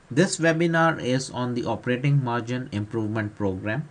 This webinar is on the operating margin improvement program.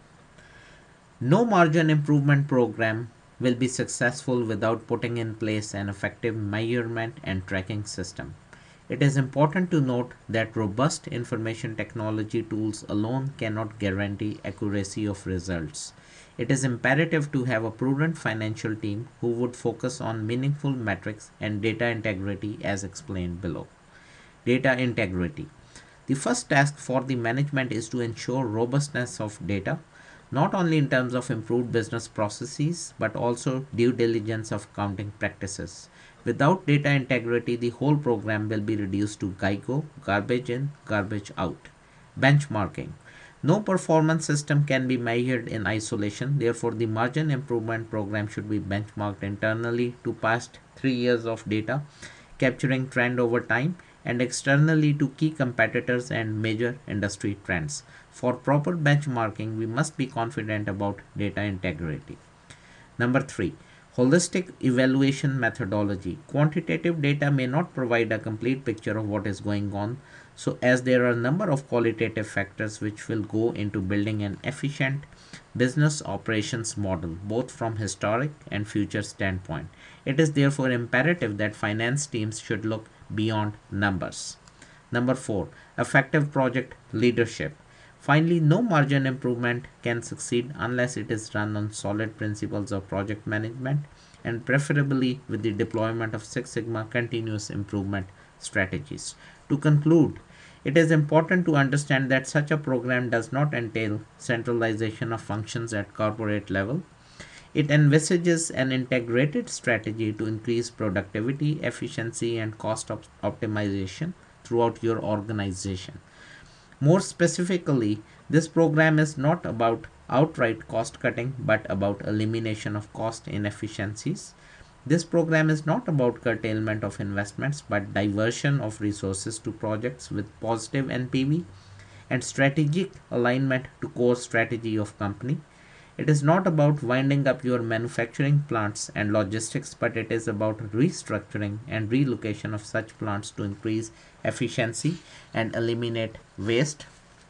No margin improvement program will be successful without putting in place an effective measurement and tracking system. It is important to note that robust information technology tools alone cannot guarantee accuracy of results. It is imperative to have a prudent financial team who would focus on meaningful metrics and data integrity as explained below. Data integrity. The first task for the management is to ensure robustness of data, not only in terms of improved business processes but also due diligence of accounting practices. Without data integrity, the whole program will be reduced to GIGO, garbage in, garbage out. Benchmarking. No performance system can be measured in isolation, therefore, the margin improvement program should be benchmarked internally to past 3 years of data, capturing trend over time, and externally to key competitors and major industry trends. For proper benchmarking, we must be confident about data integrity. Number three, holistic evaluation methodology. Quantitative data may not provide a complete picture of what is going on, so as there are a number of qualitative factors which will go into building an efficient business operations model, both from historic and future standpoint. It is therefore imperative that finance teams should look beyond numbers. Number four, effective project leadership. Finally, no margin improvement can succeed unless it is run on solid principles of project management and preferably with the deployment of Six Sigma continuous improvement strategies. To conclude, it is important to understand that such a program does not entail centralization of functions at corporate level. It envisages an integrated strategy to increase productivity, efficiency, and cost optimization throughout your organization. More specifically, this program is not about outright cost cutting but about elimination of cost inefficiencies. This program is not about curtailment of investments but diversion of resources to projects with positive NPV and strategic alignment to core strategy of company. It is not about winding up your manufacturing plants and logistics, but it is about restructuring and relocation of such plants to increase efficiency and eliminate waste.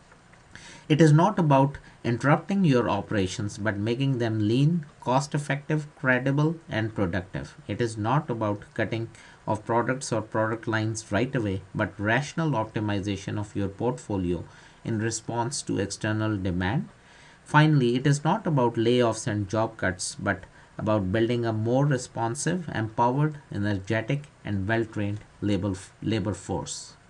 It is not about interrupting your operations but making them lean, cost effective, credible, and productive. It is not about cutting of products or product lines right away but rational optimization of your portfolio in response to external demand. Finally, it is not about layoffs and job cuts but about building a more responsive, empowered, energetic, and well trained labor force.